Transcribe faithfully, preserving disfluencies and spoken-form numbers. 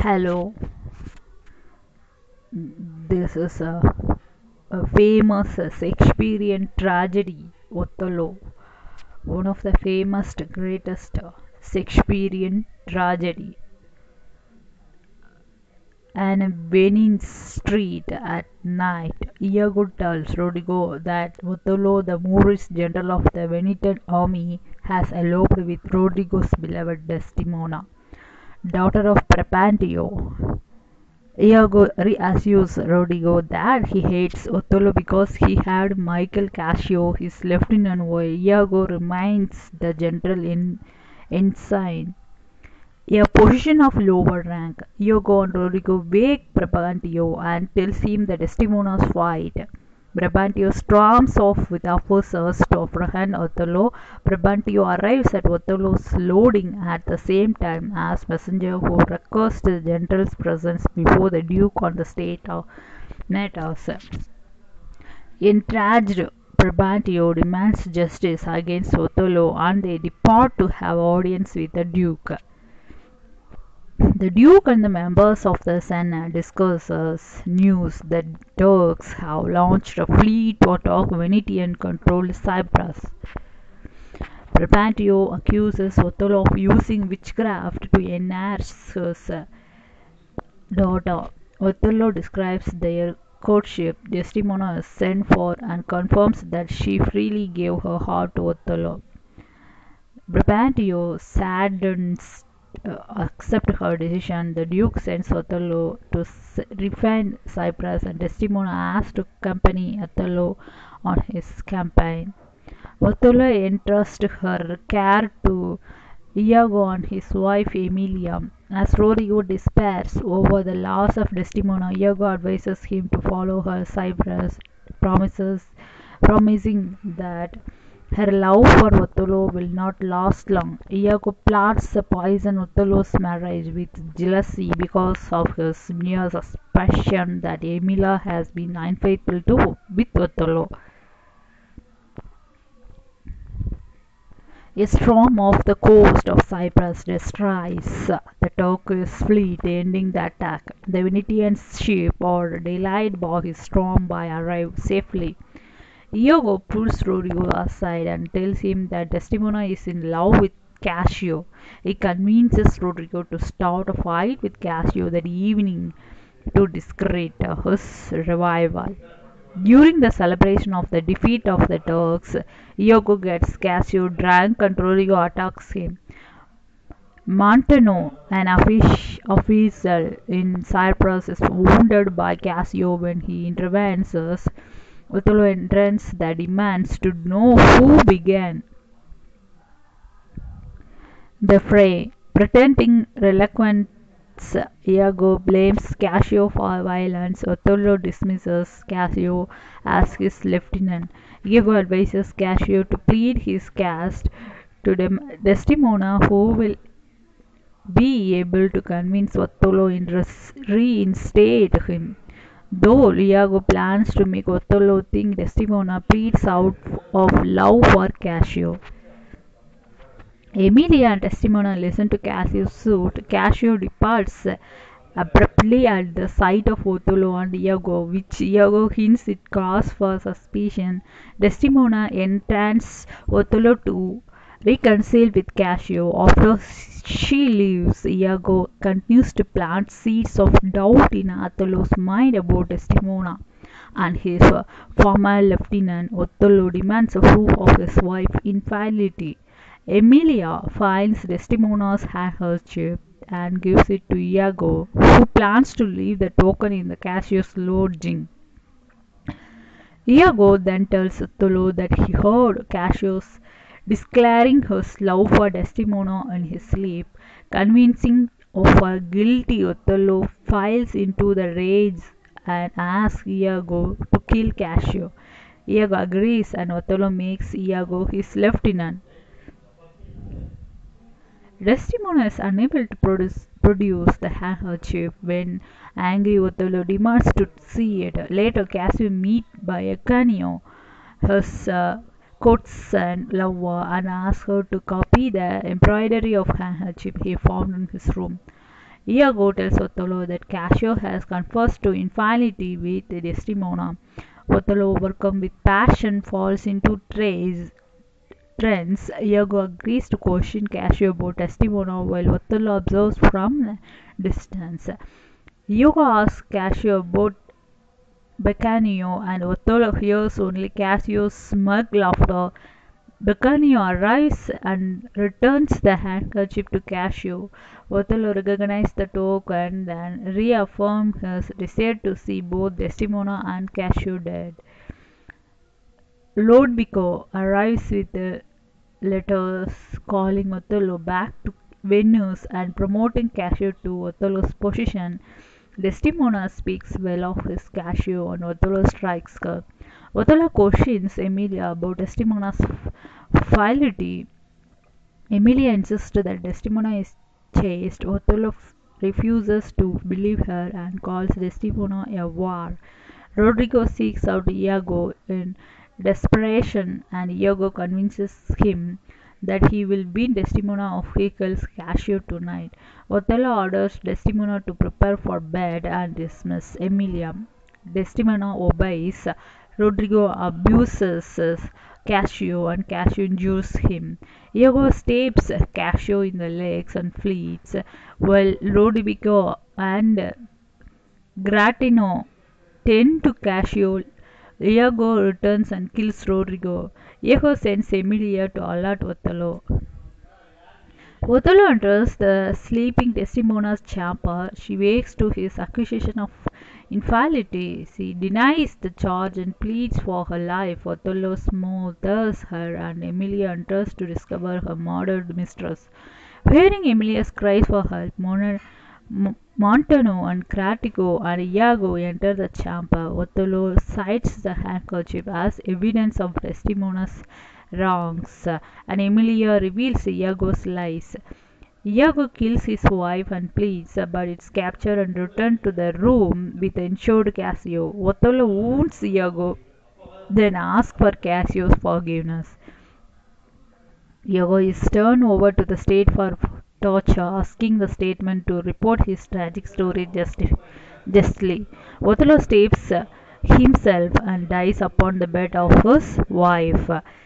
Hello, this is a, a famous Shakespearean tragedy, Othello, one of the famous, greatest Shakespearean tragedy. And in Benin Street at night, Iago tells Rodrigo that Othello, the Moorish general of the Venetian army, has eloped with Rodrigo's beloved Desdemona, daughter of Brabantio. Iago reassures Rodrigo that he hates Othello because he had Michael Cassio, his lieutenant, while Iago remains the general in ensign, a position of lower rank. Iago and Rodrigo wake Brabantio and tells him the Desdemona's fight. Brabantio storms off with officers to apprehend Othello. Brabantio arrives at Othello's lodging at the same time as messenger who requests the general's presence before the Duke on the state of matters. Enraged, Brabantio demands justice against Othello and they depart to have audience with the Duke. The Duke and the members of the Senate discusses news that Turks have launched a fleet to attack Venetian-controlled Cyprus. Brabantio accuses Othello of using witchcraft to enhance his daughter. Othello describes their courtship. Desdemona is sent for and confirms that she freely gave her heart to Othello. Brabantio saddens uh, accept her decision. The Duke sends Othello to refine Cyprus and Desdemona asks to accompany Othello on his campaign. Othello entrusts her care to Iago and his wife Emilia. As Rodrigo despairs over the loss of Desdemona, Iago advises him to follow her Cyprus, promises, promising that her love for Othello will not last long. Iago plots to poison Othello's marriage with jealousy because of his mere suspicion that Emilia has been unfaithful to with Othello. A storm off the coast of Cyprus destroys the Turkish fleet, ending the attack. The Venetian ships are delayed by his storm but arrive safely. Iago pulls Rodrigo aside and tells him that Desdemona is in love with Cassio. He convinces Rodrigo to start a fight with Cassio that evening to discredit his revival. During the celebration of the defeat of the Turks, Iago gets Cassio drunk and Rodrigo attacks him. Montano, an official in Cyprus, is wounded by Cassio when he intervenes. Othello enters the demands to know who began the fray. Pretending reluctance, Iago blames Cassio for violence. Othello dismisses Cassio as his lieutenant. Iago advises Cassio to plead his caste to Desdemona, who will be able to convince Othello to reinstate him. Though Iago plans to make Othello think Desdemona pleads out of love for Cassio. Emilia and Desdemona listen to Cassio's suit. Cassio departs abruptly at the sight of Othello and Iago, which Iago hints it cause for suspicion. Desdemona intends Othello to reconcile with Cassio. After she leaves, Iago continues to plant seeds of doubt in Othello's mind about Desdemona and his former lieutenant. Othello demands a proof of his wife's infidelity. Emilia finds Desdemona's handkerchief and gives it to Iago, who plans to leave the token in the Cassio's lodging. Iago then tells Othello that he heard Cassius declaring his love for Desdemona in his sleep. Convincing of her guilty, Othello falls into the rage and asks Iago to kill Cassio. Iago agrees and Othello makes Iago his lieutenant. Desdemona is unable to produce, produce the handkerchief. When angry, Othello demands to see it. Later, Cassio meets by Ascanio, his uh, courtesan lover, and asks her to copy the embroidery of handkerchief he found in his room. Iago tells Othello that Cassio has confessed to infidelity with Desdemona. Othello, overcome with passion, falls into trance. trance. Iago agrees to question Cassio about Desdemona while Othello observes from a distance. Iago asks Cassio about Beccanio, and Othello hears only Cassio's smug laughter. Beccanio arrives and returns the handkerchief to Cassio. Othello recognizes the token and reaffirms his desire to see both Desdemona and Cassio dead. Lodovico arrives with the letters calling Othello back to Venice and promoting Cassio to Othello's position. Desdemona speaks well of his Cassio and Othello strikes her. Othello questions Emilia about Desdemona's fidelity. Emilia insists that Desdemona is chaste. Othello refuses to believe her and calls Desdemona a whore. Rodrigo seeks out Iago in desperation, and Iago convinces him that he will beat Desdemona if he kills Cassio tonight. Othello orders Desdemona to prepare for bed and dismiss Emilia. Desdemona obeys. Rodrigo abuses Cassio and Cassio injures him. Iago stabs Cassio in the legs and flees, while Lodovico and Gratino tend to Cassio. Iago returns and kills Rodrigo. Iago sends Emilia to alert Othello. Othello enters the sleeping Desdemona's chamber. She wakes to his accusation of infidelity. She denies the charge and pleads for her life. Othello smothers her, and Emilia enters to discover her murdered mistress. Hearing Emilia's cries for help, Mon- Montano and Cratico and Iago enter the chamber. Othello cites the handkerchief as evidence of Desdemona's wrongs, and Emilia reveals Iago's lies. Iago kills his wife and pleads, but is captured and returned to the room with injured Cassio. Othello wounds Iago, then asks for Cassio's forgiveness. Iago is turned over to the state for torture, asking the statesman to report his tragic story justi- justly. Othello stabs himself and dies upon the bed of his wife.